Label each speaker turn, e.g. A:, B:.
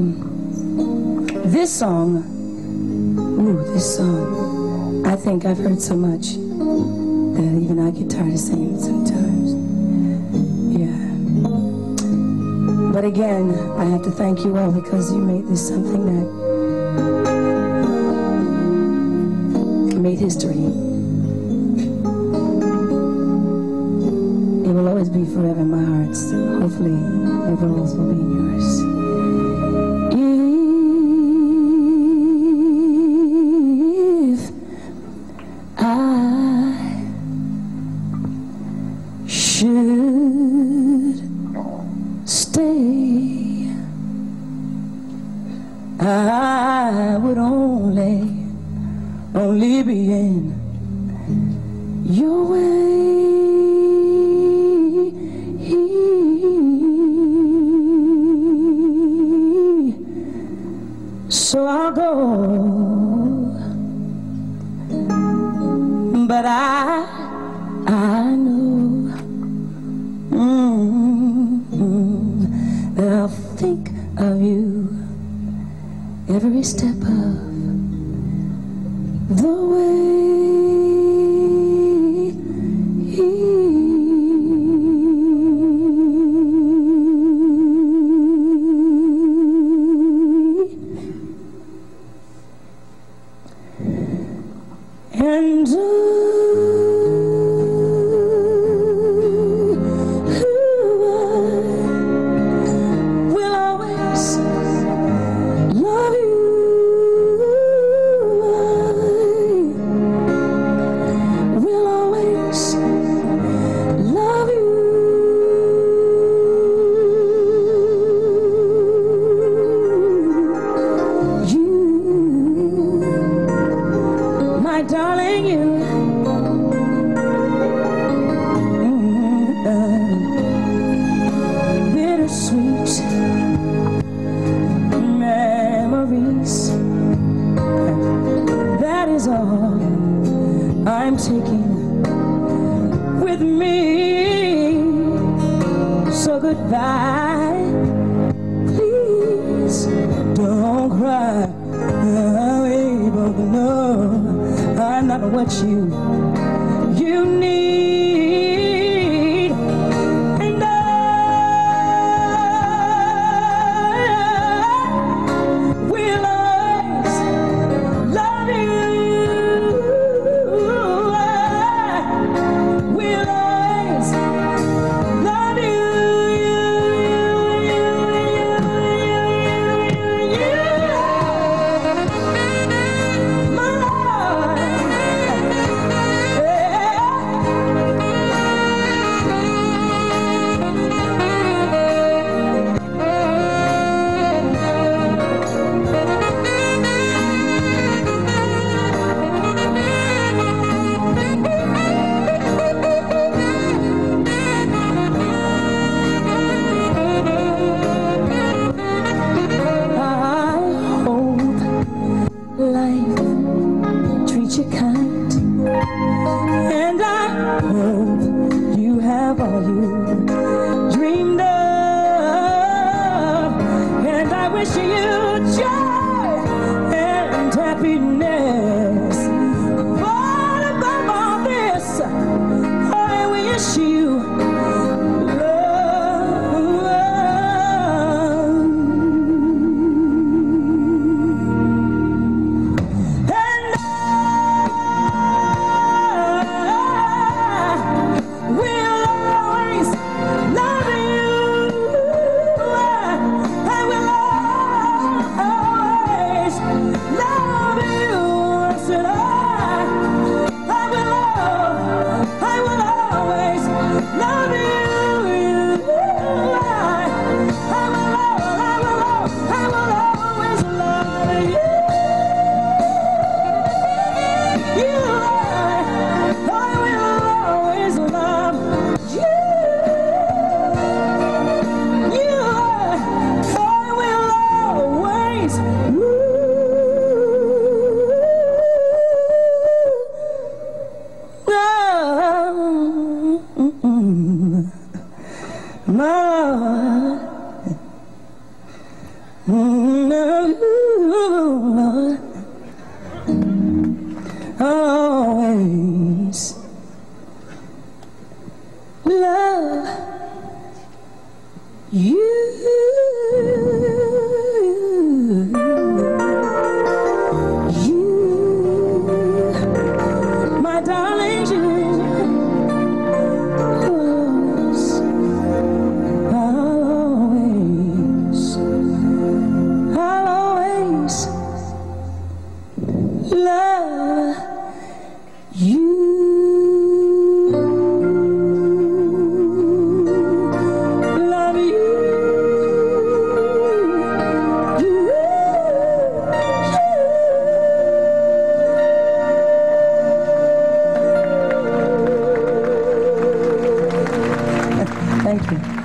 A: This song, I think I've heard so much that even I get tired of singing it sometimes. Yeah. But again, I have to thank you all because you made this something that made history. It will always be forever in my heart. Hopefully, it always will be in yours. Should stay, I would only be in your way. So I'll go, but I know that I'll think of you every step of the way. And darling, you bittersweet memories. That is all I'm taking with me. So goodbye, please don't cry. But no, I'm not what you need, and I will always love you. I will always love you. You kind, and I hope you have all you dreamed of, and I wish you joy and happiness. But above all this, I wish you more. love you. My darling, you. I'll always love you. Love you. Thank you.